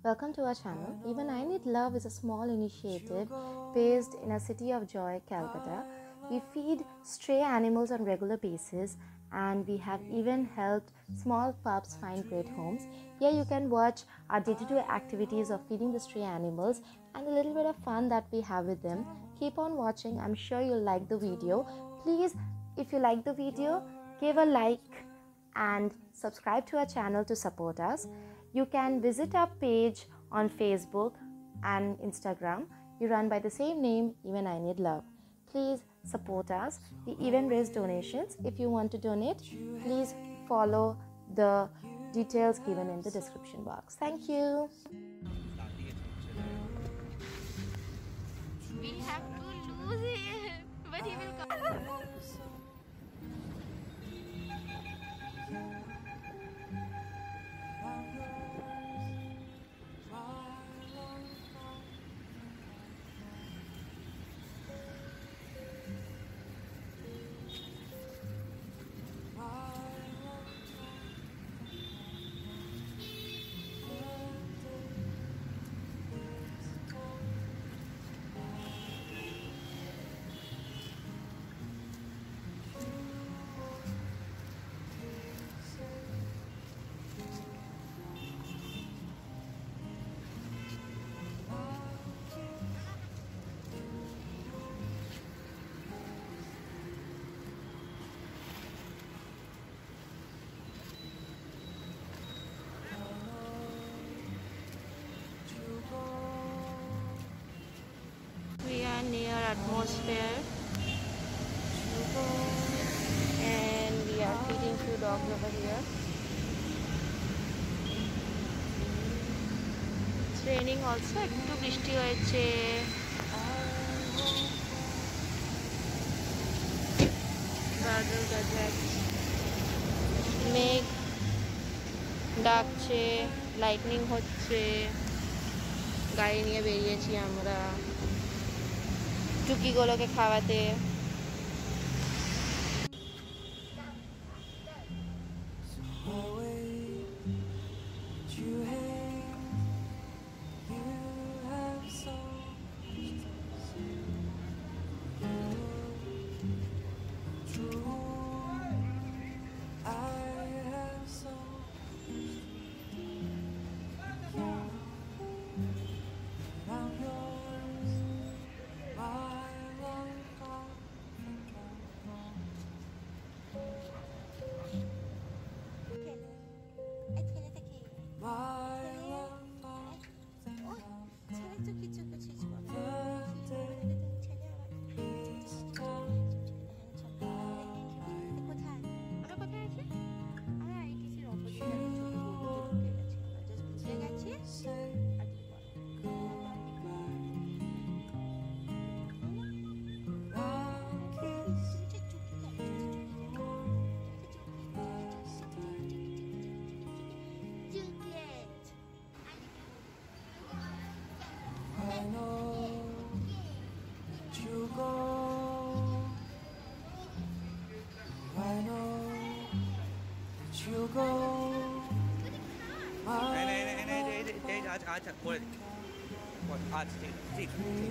Welcome to our channel. Even I Need Love is a small initiative based in a city of joy, Kolkata. We feed stray animals on regular basis, and we have even helped small pups find great homes. Here you can watch our day-to-day activities of feeding the stray animals and a little bit of fun that we have with them. Keep on watching. I'm sure you'll like the video. Please, if you like the video, give a like and subscribe to our channel to support us. You can visit our page on Facebook and Instagram. We run by the same name, Even I Need Love. Please support us. We even raise donations. If you want to donate, please follow the details given in the description box. Thank you. We have to lose him, but he will come. We are near atmosphere and we are feeding few dogs over here. It's raining also, একটু বৃষ্টি হয়েছে। বাদল গজাচ্ছে, মেঘ ডাকছে, lightning হচ্ছে। গাড়ি নিয়ে বেরিয়েছি আমরা টুকিগুলোকে খাওয়াতে। আচ্ছা করে দিচ্ছি আচ্ছা ঠিক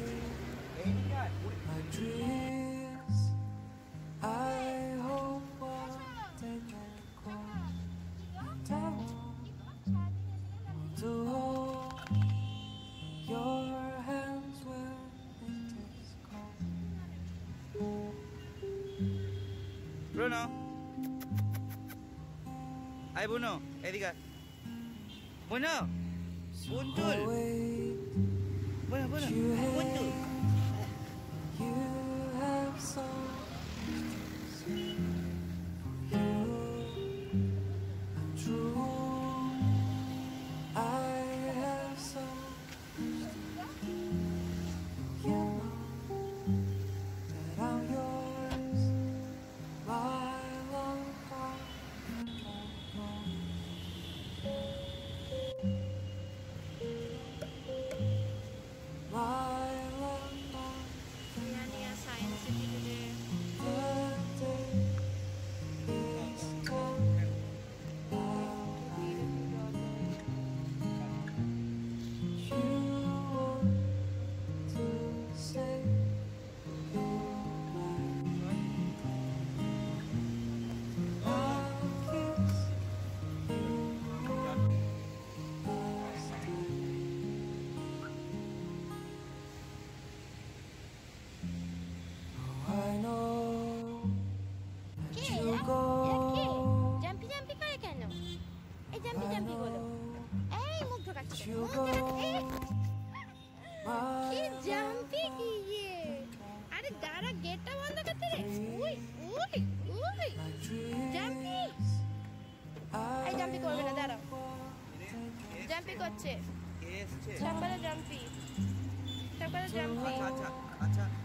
Bruno, ay Bruno, এদিকে Bruno, Buntul, Bruno, Buntul. উই জাম্পি এই জাম্পি করবে না দাঁড়াও জাম্পি করছে কে এসছে সব করে জাম্পি আচ্ছা আচ্ছা আচ্ছা